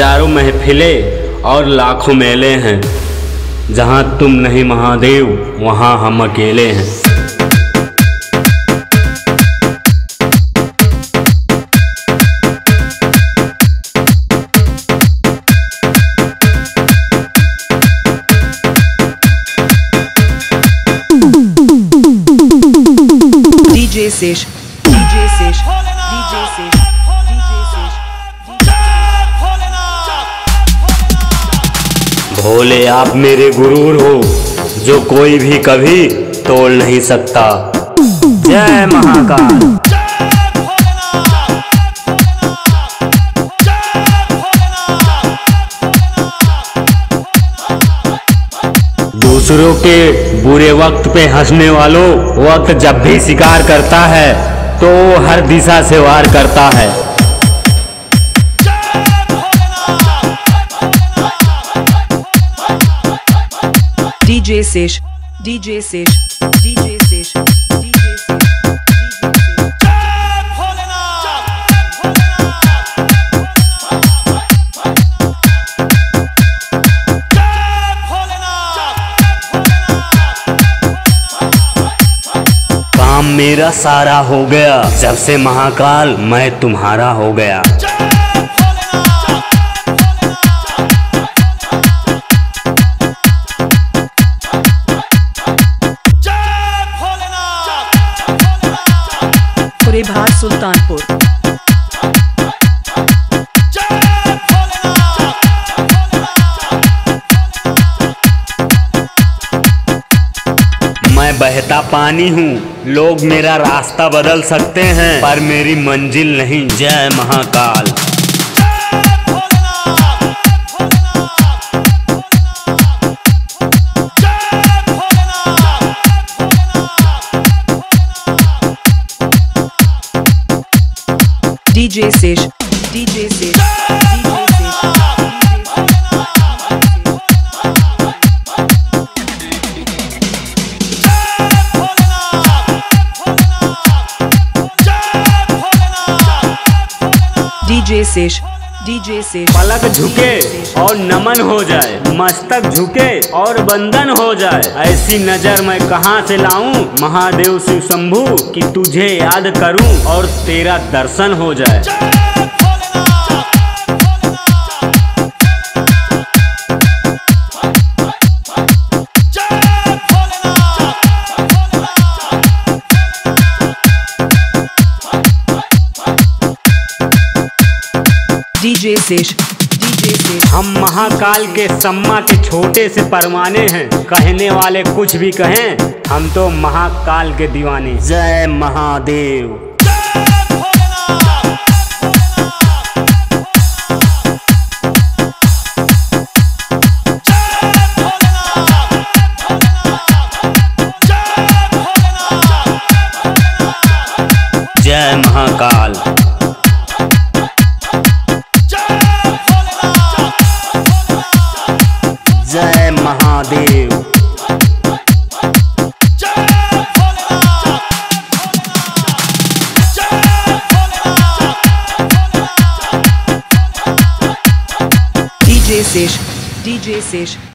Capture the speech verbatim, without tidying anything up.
हजारों महफिलें और लाखों मेले हैं। जहाँ तुम नहीं महादेव वहाँ हम अकेले हैं। DJ Shesh DJ Shesh DJ Shesh DJ शेष भोले आप मेरे गुरूर हो, जो कोई भी कभी तोड़ नहीं सकता। जय महाकाल। दूसरों के बुरे वक्त पे हंसने वालों, वक्त जब भी शिकार करता है तो हर दिशा से वार करता है। DJ Shesh DJ Shesh DJ Shesh DJ शेष काम मेरा सारा हो गया, जब से महाकाल मैं तुम्हारा हो गया। खुरेभार सुल्तानपुर। मैं बहता पानी हूँ, लोग मेरा रास्ता बदल सकते हैं पर मेरी मंजिल नहीं। जय Mahakal. DJ Shesh DJ Shesh DJ Shesh DJ Shesh DJ Shesh. पलक झुके और नमन हो जाए, मस्तक झुके और बंधन हो जाए, ऐसी नजर मैं कहाँ से लाऊं महादेव शिव शंभू कि तुझे याद करूं और तेरा दर्शन हो जाए। डीजे शेष डीजे शेष। हम महाकाल के सम्मा के छोटे से परवाने हैं, कहने वाले कुछ भी कहें, हम तो महाकाल के दीवाने। जय महादेव। जय महाकाल। जय महादेव। डीजे शेष डीजे शेष